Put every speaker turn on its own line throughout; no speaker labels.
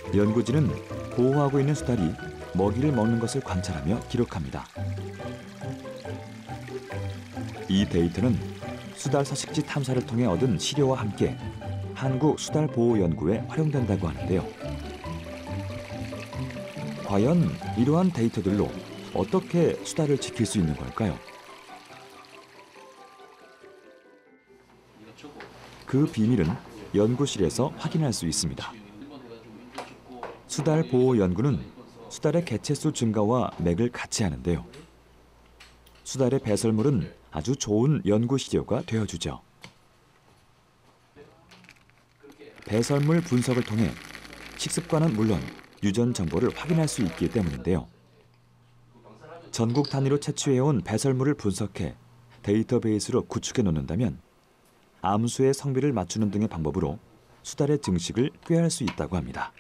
연구진은 보호하고 있는 수달이 먹이를 먹는 것을 관찰하며 기록합니다. 이 데이터는 수달 서식지 탐사를 통해 얻은 시료와 함께 한국수달보호연구에 활용된다고 하는데요. 과연 이러한 데이터들로 어떻게 수달을 지킬 수 있는 걸까요? 그 비밀은 연구실에서 확인할 수 있습니다. 수달보호연구는 수달의 개체수 증가와 맥을 같이 하는데요. 수달의 배설물은 아주 좋은 연구 시료가 되어주죠. 배설물 분석을 통해 식습관은 물론 유전 정보를 확인할 수 있기 때문인데요. 전국 단위로 채취해온 배설물을 분석해 데이터베이스로 구축해 놓는다면 암수의 성비를 맞추는 등의 방법으로 수달의 증식을 꾀할 수 있다고 합니다.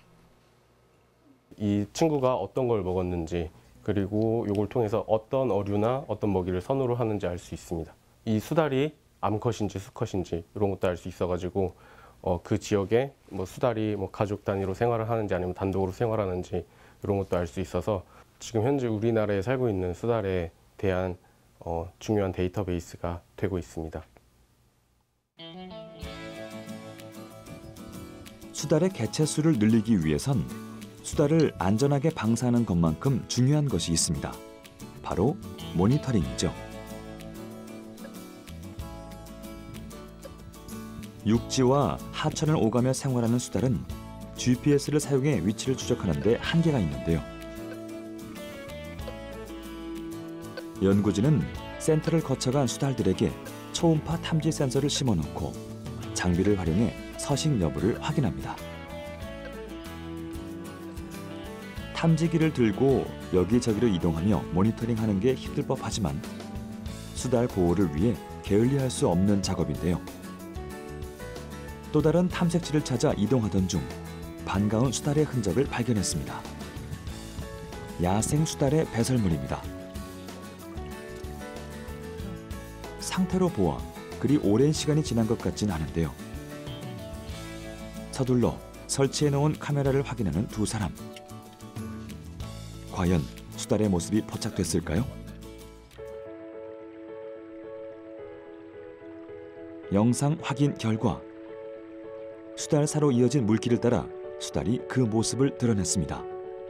이 친구가 어떤 걸 먹었는지 그리고 이걸 통해서 어떤 어류나 어떤 먹이를 선호를 하는지 알 수 있습니다. 이 수달이 암컷인지 수컷인지 이런 것도 알 수 있어가지고 그 지역에 수달이 가족 단위로 생활을 하는지 아니면 단독으로 생활하는지 이런 것도 알 수 있어서 지금 현재 우리나라에 살고 있는 수달에 대한 중요한 데이터베이스가 되고 있습니다.
수달의 개체수를 늘리기 위해선 수달을 안전하게 방사하는 것만큼 중요한 것이 있습니다. 바로 모니터링이죠. 육지와 하천을 오가며 생활하는 수달은 GPS를 사용해 위치를 추적하는 데 한계가 있는데요. 연구진은 센터를 거쳐간 수달들에게 초음파 탐지 센서를 심어놓고 장비를 활용해 서식 여부를 확인합니다. 탐지기를 들고 여기저기로 이동하며 모니터링하는 게 힘들 법하지만 수달 보호를 위해 게을리할 수 없는 작업인데요. 또 다른 탐색지를 찾아 이동하던 중 반가운 수달의 흔적을 발견했습니다. 야생 수달의 배설물입니다. 상태로 보아 그리 오랜 시간이 지난 것 같진 않은데요. 서둘러 설치해놓은 카메라를 확인하는 두 사람. 과연 수달의 모습이 포착됐을까요? 영상 확인 결과 수달사로 이어진 물길을 따라 수달이 그 모습을 드러냈습니다.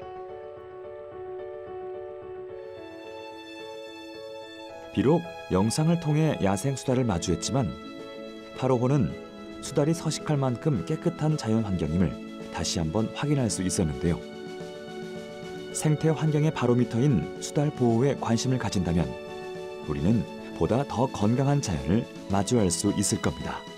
비록 영상을 통해 야생 수달을 마주했지만 8호호는 수달이 서식할 만큼 깨끗한 자연 환경임을 다시 한번 확인할 수 있었는데요. 생태 환경의 바로미터인 수달 보호에 관심을 가진다면 우리는 보다 더 건강한 자연을 마주할 수 있을 겁니다.